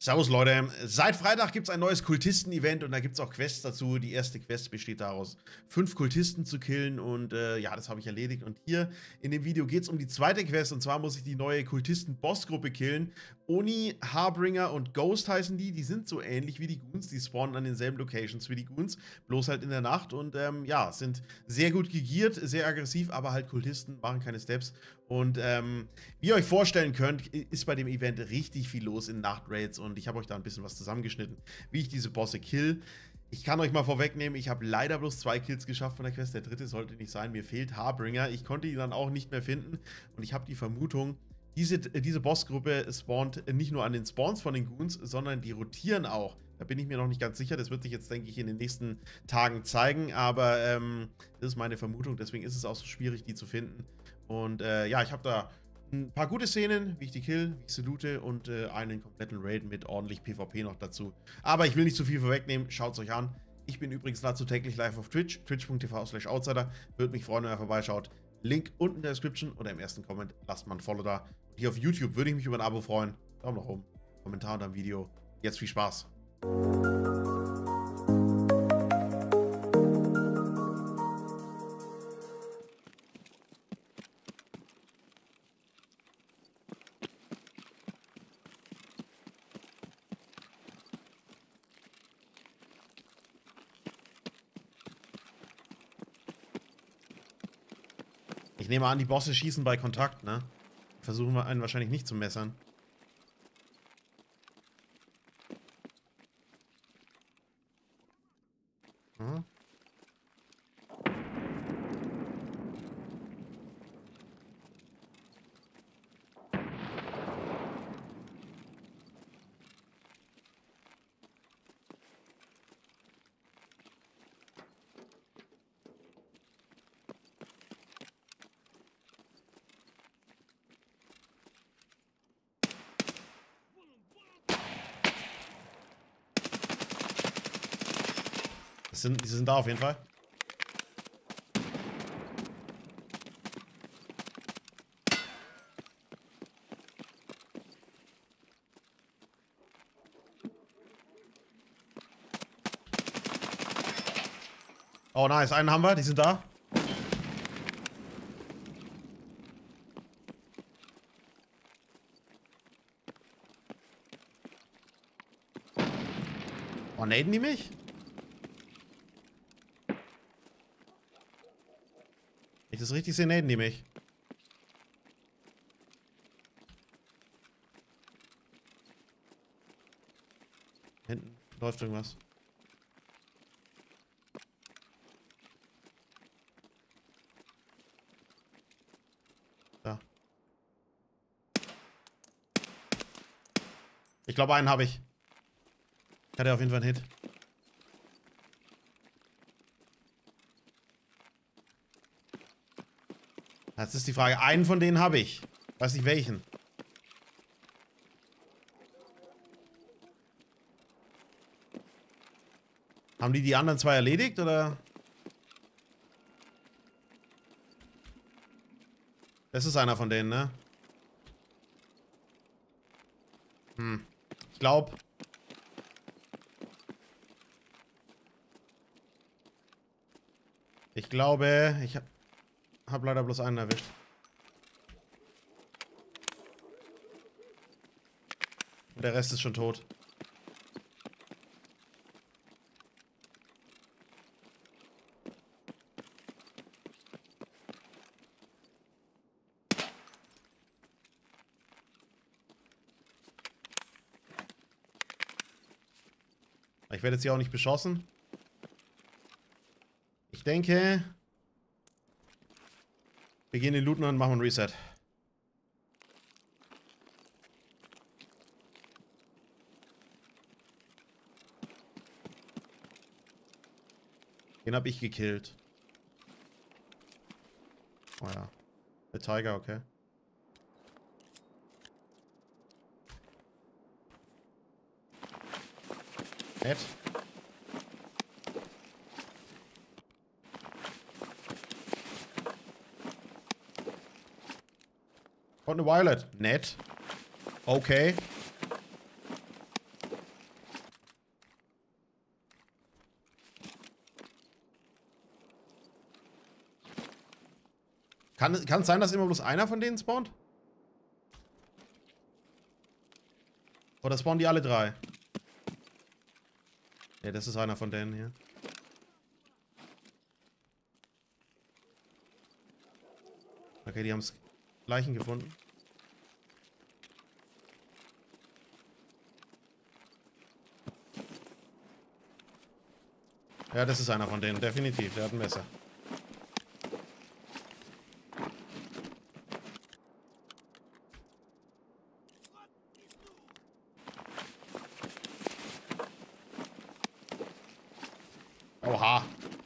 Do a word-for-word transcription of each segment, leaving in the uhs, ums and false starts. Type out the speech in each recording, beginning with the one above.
Servus Leute, seit Freitag gibt es ein neues Kultisten-Event und da gibt es auch Quests dazu. Die erste Quest besteht daraus, fünf Kultisten zu killen und äh, ja, das habe ich erledigt. Und hier in dem Video geht es um die zweite Quest und zwar muss ich die neue Kultisten-Bossgruppe killen. Oni, Harbringer und Ghost heißen die, die sind so ähnlich wie die Goons, die spawnen an denselben Locations wie die Goons, bloß halt in der Nacht und ähm, ja, sind sehr gut gegiert, sehr aggressiv, aber halt Kultisten, machen keine Steps. Und ähm, wie ihr euch vorstellen könnt, ist bei dem Event richtig viel los in Nachtraids und ich habe euch da ein bisschen was zusammengeschnitten, wie ich diese Bosse kill. Ich kann euch mal vorwegnehmen, ich habe leider bloß zwei Kills geschafft von der Quest, der dritte sollte nicht sein, mir fehlt Harbringer, ich konnte ihn dann auch nicht mehr finden und ich habe die Vermutung, diese, diese Bossgruppe spawnt nicht nur an den Spawns von den Goons, sondern die rotieren auch. Da bin ich mir noch nicht ganz sicher, das wird sich jetzt, denke ich, in den nächsten Tagen zeigen, aber ähm, das ist meine Vermutung, deswegen ist es auch so schwierig, die zu finden. Und äh, ja, ich habe da ein paar gute Szenen, wie ich die kill, wie ich sie loote und äh, einen kompletten Raid mit ordentlich PvP noch dazu. Aber ich will nicht zu viel vorwegnehmen, schaut es euch an. Ich bin übrigens dazu täglich live auf Twitch, twitch punkt t v slash outsider. Würde mich freuen, wenn ihr vorbeischaut. Link unten in der Description oder im ersten Comment. Lasst mal ein Follow da. Und hier auf YouTube würde ich mich über ein Abo freuen. Daumen nach oben, Kommentar unter dem Video. Jetzt viel Spaß. Ich nehme an, die Bosse schießen bei Kontakt, ne? Versuchen wir einen wahrscheinlich nicht zu messern. Hm? Das sind, die sind da auf jeden Fall. Oh nice, einen haben wir, die sind da. Oh, naden die mich? Wenn ich das richtig sehe, naden die mich. Hinten läuft irgendwas. Da. Ich glaube, einen habe ich. Ich hatte auf jeden Fall einen Hit. Jetzt ist die Frage, einen von denen habe ich. Weiß nicht welchen. Haben die die anderen zwei erledigt, oder? Das ist einer von denen, ne? Hm. Ich glaube... Ich glaube, ich habe... Hab leider bloß einen erwischt. Und der Rest ist schon tot. Ich werde jetzt hier auch nicht beschossen. Ich denke... Wir gehen den Looten und machen ein Reset. Den habe ich gekillt. Oh ja. Der Tiger, okay. Nett. Und eine Violet. Nett. Okay. Kann, kann es sein, dass immer bloß einer von denen spawnt? Oder spawnen die alle drei? Ja, das ist einer von denen hier. Okay, die haben das Leichen gefunden. Ja, das ist einer von denen, definitiv. Der hat ein Messer. Oha.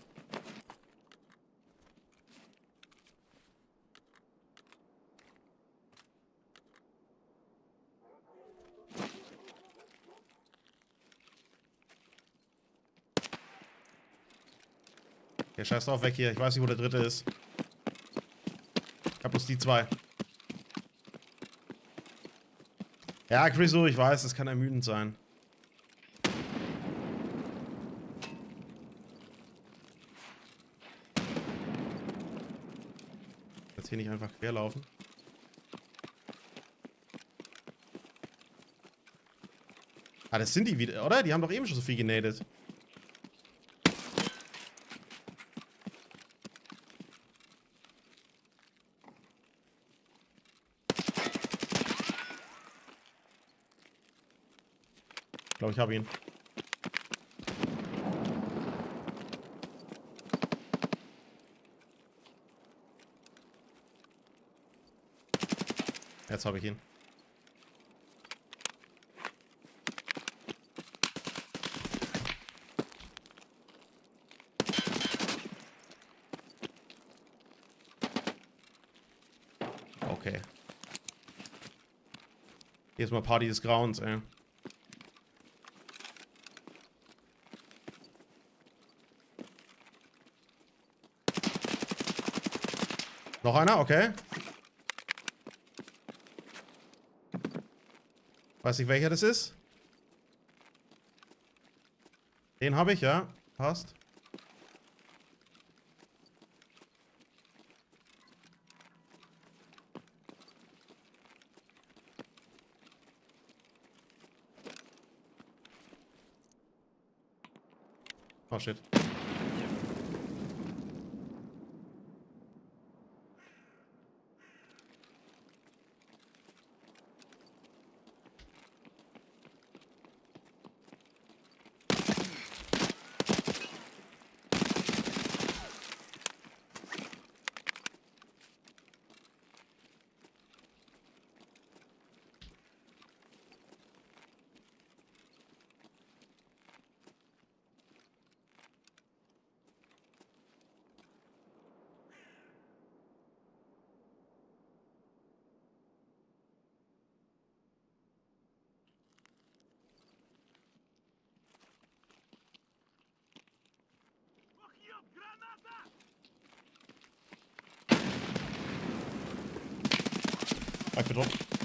Okay, scheiß drauf, weg hier. Ich weiß nicht, wo der dritte ist. Ich hab bloß die zwei. Ja, Chriso, ich weiß, das kann ermüdend sein. Jetzt hier nicht einfach querlaufen. Ah, das sind die wieder, oder? Die haben doch eben schon so viel genadet. Ich glaube, ich habe ihn. Jetzt habe ich ihn. Okay. Hier ist mal Party des Grauens, ey. Noch einer? Okay. Weiß nicht, welcher das ist. Den habe ich, ja. Passt. Oh shit. Ich bin drauf.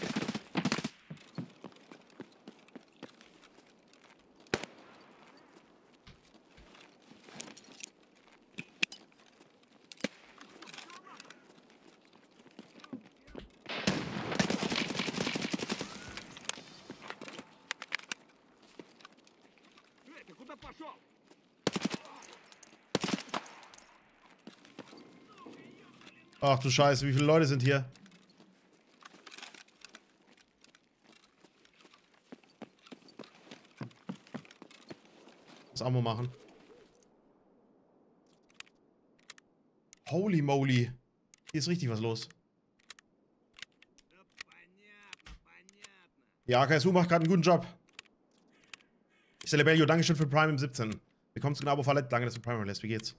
Ach du Scheiße, wie viele Leute sind hier? Das Ammo machen. Holy moly. Hier ist richtig was los. Ja, K S U macht gerade einen guten Job. Celebelio, Dankeschön für Prime im siebzehn. Willkommen zu Gnabo Verlet. Danke, dass du Prime lässt. Wie geht's?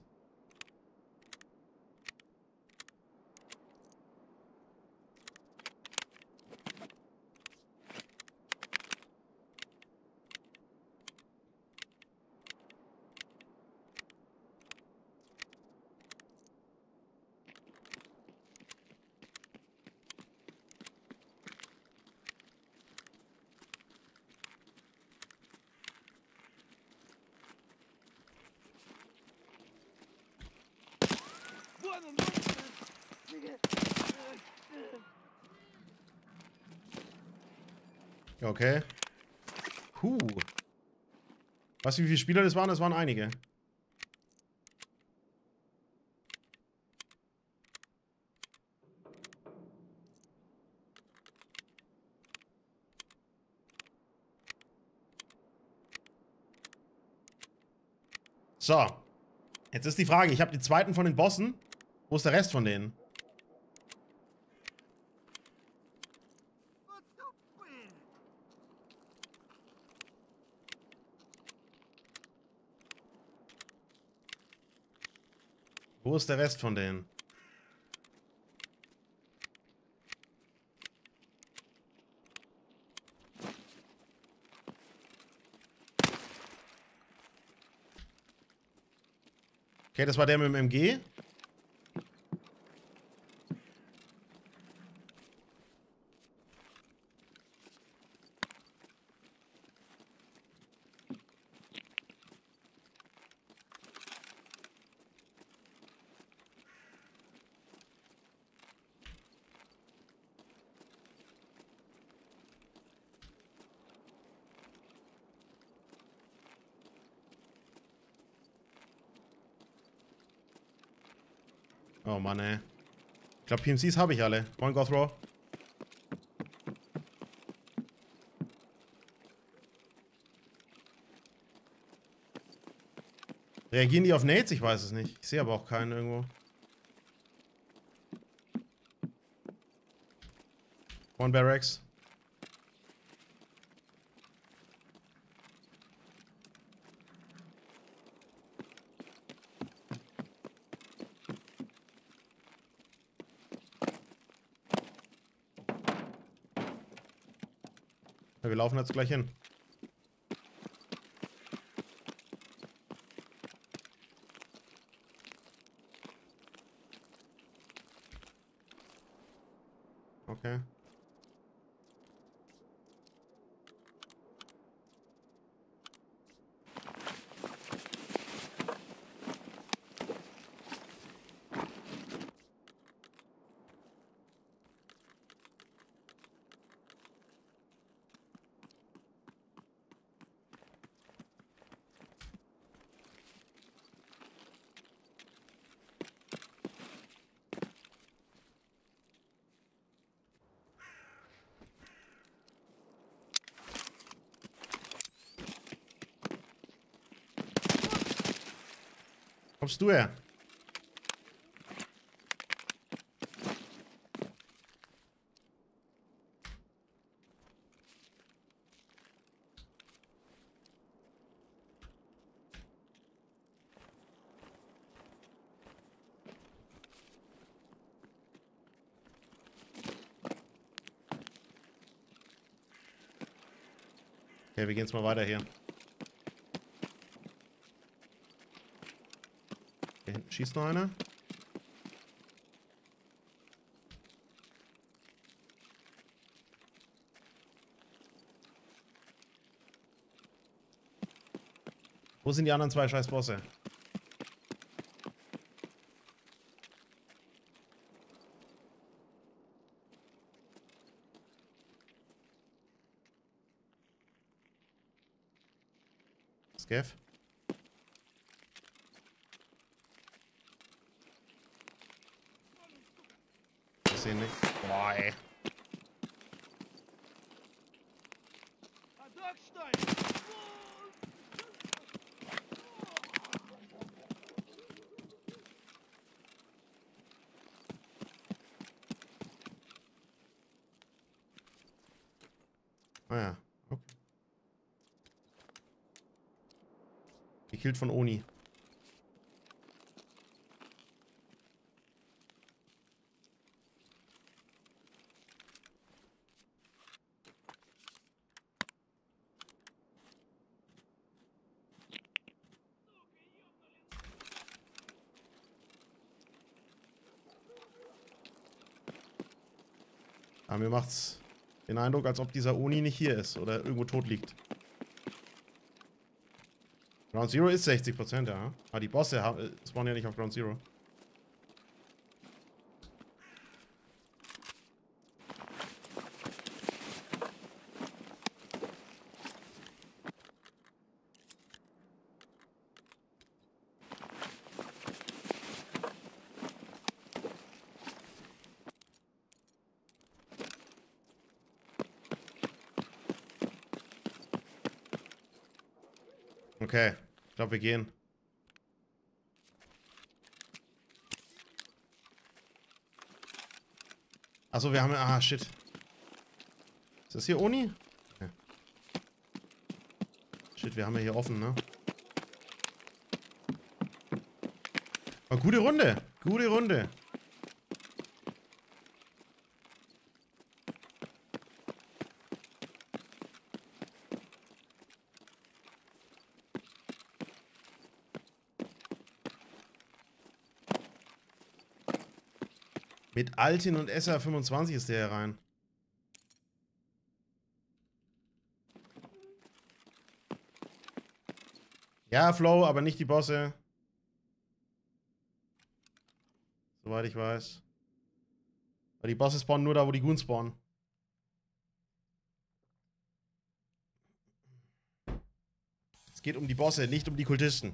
Okay. Puh. Weißt du, wie viele Spieler das waren? Das waren einige. So. Jetzt ist die Frage, ich habe die zweiten von den Bossen. Wo ist der Rest von denen? Wo ist der Rest von denen? Okay, das war der mit dem M G. Oh Mann, ey. Ich glaube, P M Cs habe ich alle. One go throw. Reagieren die auf Nades? Ich weiß es nicht. Ich sehe aber auch keinen irgendwo. One Barracks. Ja, wir laufen jetzt gleich hin. Okay. Kommst du her? Okay, wir gehen jetzt mal weiter hier. Hier hinten schießt noch einer. Wo sind die anderen zwei scheiß Bosse? Scav? Ich sehe nicht. Boah, ey. Ah ja, okay. Gekillt von Oni. Aber mir macht's den Eindruck, als ob dieser Oni nicht hier ist oder irgendwo tot liegt. Ground Zero ist sechzig Prozent, ja. Aber die Bosse spawnen ja nicht auf Ground Zero. Okay, ich glaube, wir gehen. Achso, wir haben ja... Ah, shit. Ist das hier Oni? Okay. Shit, wir haben ja hier offen, ne? Aber gute Runde. Gute Runde. Mit Altin und S R fünfundzwanzig ist der herein. Ja, Flow, aber nicht die Bosse. Soweit ich weiß. Weil die Bosse spawnen nur da, wo die Goons spawnen. Es geht um die Bosse, nicht um die Kultisten.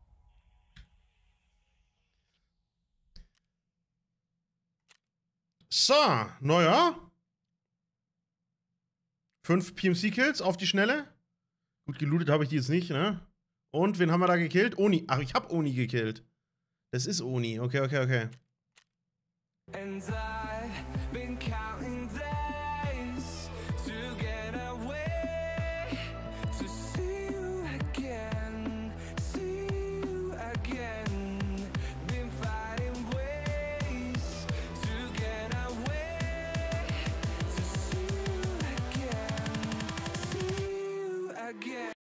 So, naja. Fünf P M C-Kills auf die Schnelle. Gut gelootet habe ich die jetzt nicht, ne? Und wen haben wir da gekillt? Oni. Ach, ich habe Oni gekillt. Das ist Oni. Okay, okay, okay.